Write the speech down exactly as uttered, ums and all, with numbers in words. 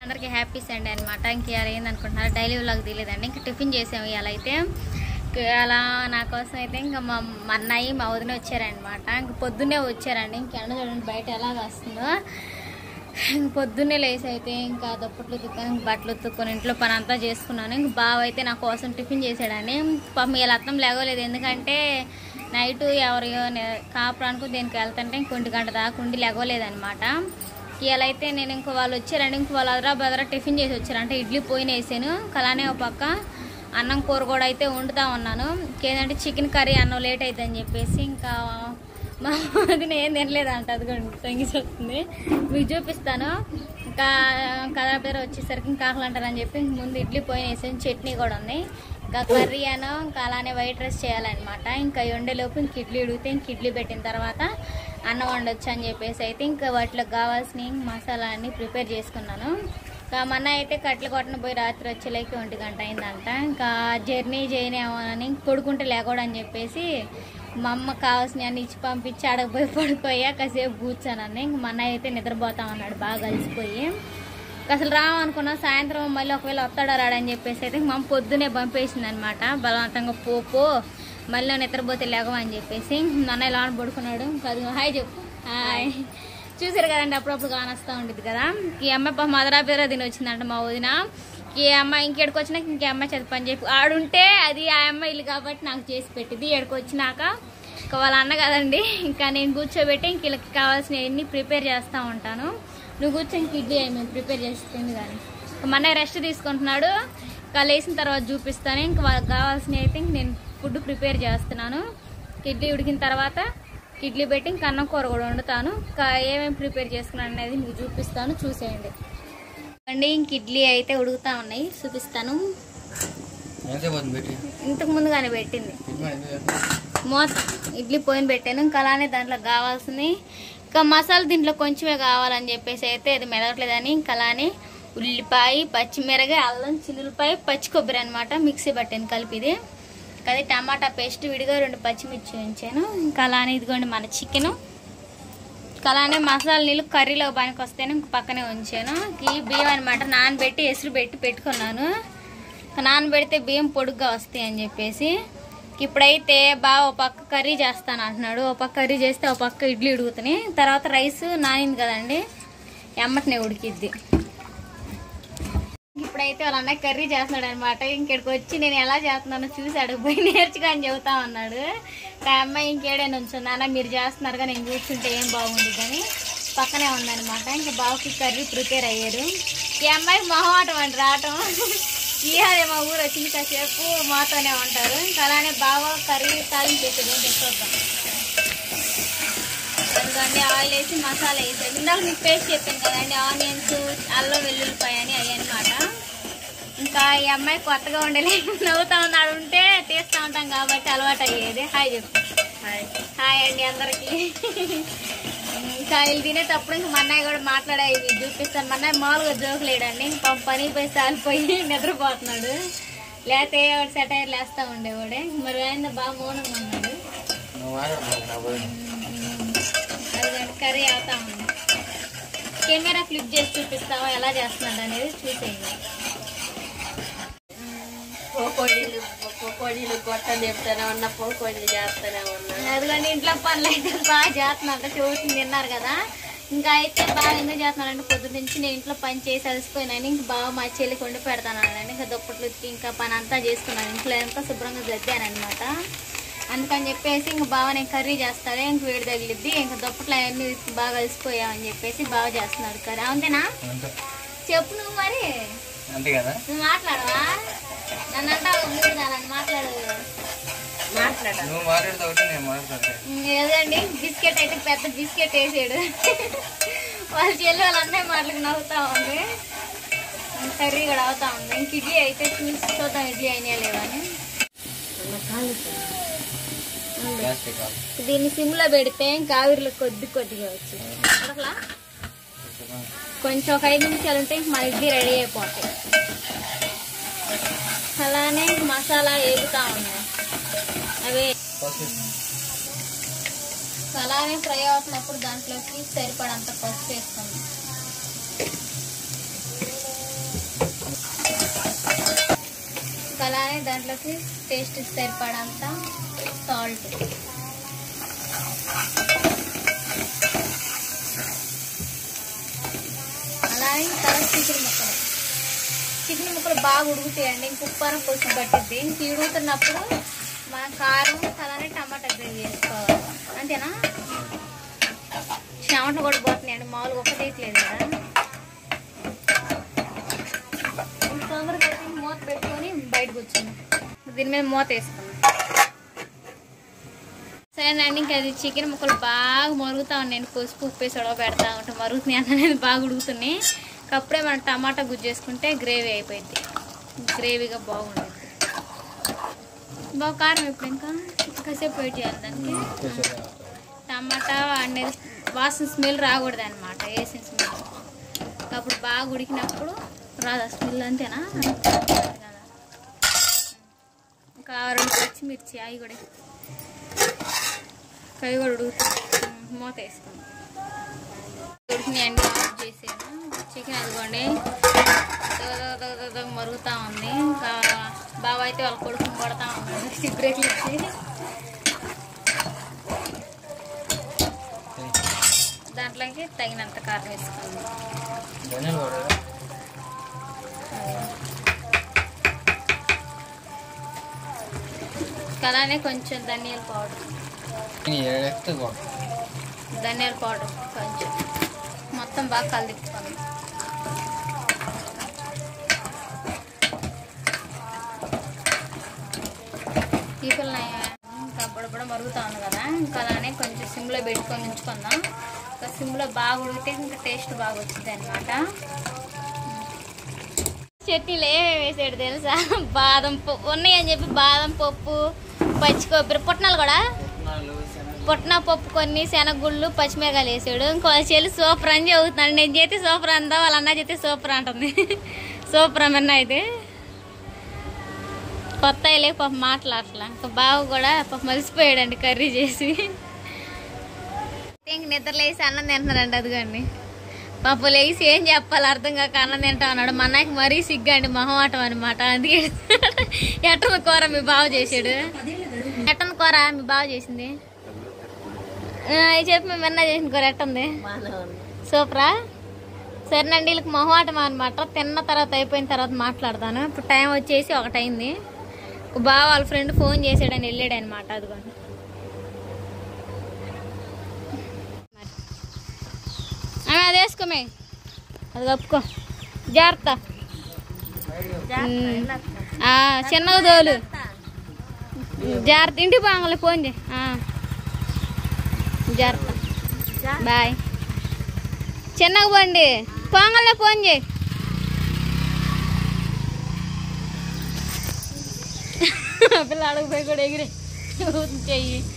అందరికీ happy Sunday అనమాట. ఇంక ఇవాళ ఏందనుకుంటున్నారు, డైలీ వ్లాగ్ తీయలేదండి. ఇంక టిఫిన్ చేసాము ఇవాళ అయితే. అలా నా కోసం అయితే ఇంకా మా అన్నయ్య మా వదిన వచ్చారనమాట. ఇంక పొద్దున్నే వచ్చారండి. ఇంక ఎండ చూడండి బయట ఎలా వస్తుందో. ఇంక పొద్దున్నే లేసి అయితే ఇంకా దుప్పట్లు ఉతుక్కొని బట్టలు ఉతుక్కొని ఇంట్లో పని అంతా చేసుకున్నాను. ఇంక బావ అయితే నా కోసం టిఫిన్ చేశాడని. పాపం వీళ్ళ అత్తం లేగలేదు, ఎందుకంటే నైట్ ఎవరు కాపురానికి దేనికి వెళ్తుంటే ఇంక ఒంటి గంట దాకా ఉండి లేగలేదనమాట. ఇవాళ అయితే నేను ఇంకో వాళ్ళు వచ్చారండి. ఇంకో వాళ్ళు అదరా బదరా టిఫిన్ చేసి వచ్చారు. అంటే ఇడ్లీ పోయిన వేసాను, అలానే ఒక పక్క అన్నం కూర కూడా అయితే వండుతా ఉన్నాను. ఇంకేంటంటే చికెన్ కర్రీ అన్నం లేట్ అవుతుందని చెప్పేసి ఇంకా మా అది నేను తినలేదంట. అది కూడా తొంగిస్తుంది, మీకు చూపిస్తాను. ఇంకా కదరా పేరు వచ్చేసరికి ఇంకా ఆకలి అంటారని చెప్పి ఇంక ముందు ఇడ్లీ పోయిన వేసాను, చట్నీ కూడా ఉంది. ఇంకా కర్రీ అను ఇంకా అలానే వైట్ రైస్ చేయాలన్నమాట. ఇంకా వండేలోపు ఇంక ఇడ్లీ ఉడిగితే ఇంక ఇడ్లీ పెట్టిన తర్వాత అన్నం వండొచ్చు అని చెప్పేసి అయితే ఇంకా వాటిలో కావాల్సిన మసాలా అన్ని ప్రిపేర్ చేసుకున్నాను. ఇంకా మొన్న అయితే కట్టెలు కొట్టను పోయి రాత్రి వచ్చేలేక ఒంటి గంట అయిందంట. ఇంకా జర్నీ చేయనేమోనని పడుకుంటే లేకూడదు అని చెప్పేసి మా అమ్మ కావాల్సిన అన్ని ఇచ్చి పంపించి ఆడకపోయి పడుకోయా కాసేపు కూర్చోనని. ఇంక మొన్న అయితే నిద్రపోతాం అన్నాడు బాగా కలిసిపోయి. అసలు రావనుకున్నా, సాయంత్రం మళ్ళీ ఒకవేళ వస్తాడా రాడని చెప్పేసి అయితే మా అమ్మ పొద్దునే పంపేసింది అనమాట. బలవంతంగా పోపో మళ్ళీ నిద్రపోతే లేవని చెప్పేసి. అన్నయ్య లోన పడుకున్నాడు. అది హాయ్ చెప్పు. హాయ్. చూసారు కదండి, అప్పుడప్పుడు కానొస్తూ ఉంటుంది కదా. ఈ అమ్మాయి పాప మదరా పేరు దీని వచ్చిందంట మా వదిన. ఈ అమ్మాయి ఇంకెడికి వచ్చినాక ఇంకే అమ్మాయి చదివి పని చెప్పి ఆడుంటే అది ఆ అమ్మాయి ఇల్లు కాబట్టి నాకు చేసి పెట్టింది. ఎక్కడికి వచ్చినాక ఇంకా వాళ్ళ అన్న కదండి, ఇంకా నేను కూర్చోబెట్టి ఇంక వీళ్ళకి కావాల్సినవన్నీ ప్రిపేర్ చేస్తూ ఉంటాను. నువ్వు కూర్చొని ఇంక ఇడ్లీ అయ్యి మేము ప్రిపేర్ చేస్తుంది కానీ మన రెస్ట్ తీసుకుంటున్నాడు. ఇంకా లేచిన తర్వాత చూపిస్తాను. ఇంక వాళ్ళకి కావాల్సినవి అయితే ఇంక నేను ఫుడ్ ప్రిపేర్ చేస్తున్నాను. ఇడ్లీ ఉడికిన తర్వాత ఇడ్లీ పెట్టి ఇంక అన్నం కూర కూడా వండుతాను. ఇంకా ఏమేమి ప్రిపేర్ చేసుకున్నాను అనేది మీకు చూపిస్తాను, చూసేయండి అండి. ఇంక ఇడ్లీ అయితే ఉడుకుతా ఉన్నాయి, చూపిస్తాను. ఇంతకు ముందుగానే పెట్టింది మూత. ఇడ్లీ పోయిన పెట్టాను. ఇంకా అలానే దాంట్లో కావాల్సింది ఇంకా మసాలా దీంట్లో కొంచెమే కావాలని చెప్పేసి అయితే అది మెదగట్లేదని ఇంకా అలానే ఉల్లిపాయ, పచ్చిమిరకాయ, అల్లం, చిల్లుపాయ, పచ్చి కొబ్బరి అనమాట మిక్సీ పట్టాను కలిపిది. అది టమాటా పేస్ట్ విడిగా రెండు పచ్చిమిర్చి ఉంచాను. ఇంకా అలానే ఇదిగోండి మన చికెను. ఇంకా అలానే మసాలా నీళ్ళు కర్రీలో పనికి వస్తేనే ఇంక పక్కనే ఉంచాను. ఈ బియ్యం అనమాట నానబెట్టి ఎసురు పెట్టి పెట్టుకున్నాను. నానబెడితే బియ్యం పొడుగ్గా వస్తాయి అని చెప్పేసి ఇప్పుడైతే బాగా ఒక పక్క కర్రీ చేస్తాను అంటున్నాడు. ఒక పక్క కర్రీ చేస్తే ఒక పక్క ఇడ్లీ ఉడుకుతున్నాయి. తర్వాత రైస్ నానింది కదండి, ఎమ్మటనే ఉడికిద్ది. ఇప్పుడైతే వాళ్ళ అన్నయ్య కర్రీ చేస్తున్నాడు అనమాట. ఇంకెడికి వచ్చి నేను ఎలా చేస్తున్నానో చూసాడు, పోయి నేర్చుగా అని చెబుతా ఉన్నాడు. ఆ అమ్మాయి ఇంకేడే నుంచుంది, అన్న మీరు చేస్తున్నారుగా నేను కూర్చుంటే ఏం బాగుంది అని పక్కనే ఉందనమాట. ఇంకా బావకి కర్రీ ప్రిపేర్ అయ్యారు. ఈ అమ్మాయి మొహమాటం అండి రావటం. ఇదే మా ఊరు వచ్చింది కాసేపు మాతోనే ఉంటారు. ఇంకా అలానే బాగా కర్రీ తాలింపు చేసేది ఏంటి చూద్దాం. అందుకని ఆయిల్ వేసి మసాలా వేసాడు. ఇందాక మీకు పేస్ట్ చెప్పాను కదండి, ఆనియన్స్, అల్లం, వెల్లుల్లిపాయ అని అవి అనమాట. ఇంకా ఈ అమ్మాయి కొత్తగా ఉండలే నవ్వుతా ఉన్నాడు, ఉంటే తీస్తూ ఉంటాం కాబట్టి అలవాటు అయ్యేది. హాయ్ చెప్పు. హాయ్ హాయ్ అండి అందరికి. ఇంకా వీళ్ళు తినేటప్పుడు ఇంక మా అన్నయ్య కూడా మాట్లాడే ఇవి చూపిస్తాను. మా అన్నయ్య మామూలుగా జోకులేడండి. ఇంక పని పోయి సాలిపోయి నిద్రపోతున్నాడు, లేకపోతే వాడు సెటైర్లు వేస్తూ ఉండేవాడే. మరి ఆయన బాగా మౌనంగా ఉన్నాడు. అది కర్రీ అవుతా ఉంది. కెమెరా ఫ్లిప్ చేసి చూపిస్తావా ఎలా చేస్తున్నాడు అనేది చూసేయండి. పోకోడీలు పోకోడీలు కొట్టని చెప్తానే ఉన్నా, పోకోడీలు చేస్తానే ఉన్నా. అదిగోండి ఇంట్లో పనులు అయితే బాగా చేస్తున్నారంట. చూసి తిన్నారు కదా. ఇంకా అయితే బాగా ఎందుకు చేస్తున్నానంటే పొద్దు నుంచి నేను ఇంట్లో పని చేసి అలసిపోయినాను. ఇంక బాగా మా చెల్లికి వండి పెడతాను అండి. ఇంకా దుప్పట్లు ఇంకా పని అంతా చేసుకున్నాను. ఇంట్లో ఎంత శుభ్రంగా గద్దానమాట. అందుకని చెప్పేసి ఇంక బాగా నేను కర్రీ చేస్తాడే, ఇంక వేడి తగిలిద్ది. ఇంకా దుప్పట్లు అవన్నీ బాగా కలిసిపోయామని చెప్పేసి బాగా చేస్తున్నాడు కర్రీ. అంతేనా చెప్పు నువ్వు మరి. అంతే కదా, నువ్వు మాట్లాడవా? నన్ను అంటావు మూడు దాని మాట్లాడు ఏదండి. బిస్కెట్ అయితే పెద్ద బిస్కెట్ వేసాడు. వాళ్ళ చెల్లి వాళ్ళ అన్నయ్య మాటలకు నవ్వుతా ఉంది. కర్రీ కూడా అవుతా ఉంది. ఇంక ఇడ్లీ అయితే చూసి చూద్దాం ఇడ్లీ అయినా లేవని. దీన్ని సిమ్లో పెడితే ఇంకా ఆవిరిలో కొద్ది కొద్దిగా వచ్చింది. అట్లా కొంచెం ఒక ఐదు నిమిషాలు ఉంటే ఇంక మన ఇడ్లీ రెడీ అయిపోతాయి. అలానే మసాలా వేగుతా ఉన్నాయి. అవే అలానే ఫ్రై అవుతున్నప్పుడు దాంట్లోకి సరిపడంత పసుపు వేసుకుందాం. అలానే దాంట్లోకి టేస్ట్ సరిపడంత సాల్ట్, అలానే తర్వాత చికెన్ ముక్కలు చికెన్ ముక్కలు బాగా ఉడుకుతాయండి. ఇంక ఉప్పారం పులుసు పట్టిద్ది. ఇంక ఉడుకుతున్నప్పుడు మా కారం అలానే టమాటా గ్రేవీ వేసుకోవాలి. అంతేనా? చెమటలు కూడా పోతున్నాయండి, మామూలుగా ఒక్క తీయట్లేదు కదా. తొందరగా మూత పెట్టుకొని బయటకు వచ్చింది. దీని మీద మూత వేసుకున్నాం. సరేనండి, ఇంకా అది చికెన్ ముక్కలు బాగా మరుగుతూ ఉన్నాయండి. పసుపు ఉప్పు వేసి ఉడవ పెడతా ఉంటాం. మరుగుతున్నాయి అనేది బాగా ఉడుకుతున్నాయి. అప్పుడే మనం టమాటా గుజ్జు చేసుకుంటే గ్రేవీ అయిపోయింది. గ్రేవీగా బాగుంటుంది. బాగా కారం ఇప్పుడు ఇంకా కాసేపు వెయిట్ చేయాలి దానికి. టమాటా అనేది వాసన స్మెల్ రాకూడదు అనమాట, వేసిన స్మెల్. అప్పుడు బాగా ఉడికినప్పుడు రాదా స్మెల్? అంతేనా? ఇంకా రెండు పచ్చిమిర్చి అవి కూడా అవి కూడా ఉడుకుతాయి. మూత వేసుకుందాం. ఉడికినాయండి, ఆఫ్ చేసాను. చికెన్ అదిగోండి మరుగుతూ ఉంది. ఇంకా బాగా అయితే వాళ్ళ కొడుకుని కొడతా ఉన్నాడు సిగరెట్లు ఇచ్చి. దాంట్లోకి తగినంత కారం వేసుకుందాం. అలానే కొంచెం ధనియాల పౌడర్ ధనియాల పౌడర్ కొంచెం మొత్తం బాగా కలిదిప్పుకోండి. ఈ పిల్ల ఇంకా బుడబుడ మరుగుతా ఉంది కదా. ఇంకా అలానే కొంచెం సిమ్లో పెట్టుకొని ఉంచుకుందాం. ఇంకా సిమ్లో బాగా ఉడికితే ఇంకా టేస్ట్ బాగా వచ్చింది అనమాట. చట్నీలు ఏమేమి వేసాడు తెలుసా? బాదం పప్పు ఉన్నాయని చెప్పి బాదం పప్పు, పచ్చి కొబ్బరి, పుట్నాలు కూడా పుట్నా పప్పు, కొన్ని శనగగుళ్ళు, పచ్చిమిరకాయలు వేసాడు. ఇంకో చెల్లి సూపర్ అని చదువుతున్నాడు. నేను చేస్తే సూపర్ అందా, వాళ్ళ అన్న చేస్తే సూపర్ అంటుంది. సూపర్ అన్న అయితే కొత్త అయ్యలే పాప మాట్లాడట్లా. ఇంకా బావ కూడా పాప మలిసిపోయాడండి కర్రీ చేసి. ఇంక నిద్ర లేసి అన్నం తింటున్నారండి. అదిగండి పాప లేసి ఏం చెప్పాలి అర్థం కాక అన్నం తింటా అన్నాడు. మా అన్నకి మరీ సిగ్గండి, మొహమాటం అనమాట. అందుకే ఎట్టన కూర మీ బావ చేసాడు. ఎట్టన కూర మీ బావ చేసింది చెప్పి మేము విన్నా చేసిన కూర ఎట్టుంది? సూపరా? సరేనండి, వీళ్ళకి మొహమాటం అనమాట. తిన్న తర్వాత అయిపోయిన తర్వాత మాట్లాడతాను. ఇప్పుడు టైం వచ్చేసి ఒకటైంది. బావ వాళ్ళ ఫ్రెండ్ ఫోన్ చేసాడని వెళ్ళాడు అనమాట. అదిగోండి అది వేసుకోమే, అది కప్పుకో జాగ్రత్త. చిన్నగా తోలు జాగ్రత్త. ఇంటికి బాగాలే ఫోన్ చేయి. జాగ్రత్త, బాయ్. చిన్నగా పోండి, పోగాలే ఫోన్ చేయి. పిల్ల అడుగు పోయి కూడా ఎగిరే చెయ్యి.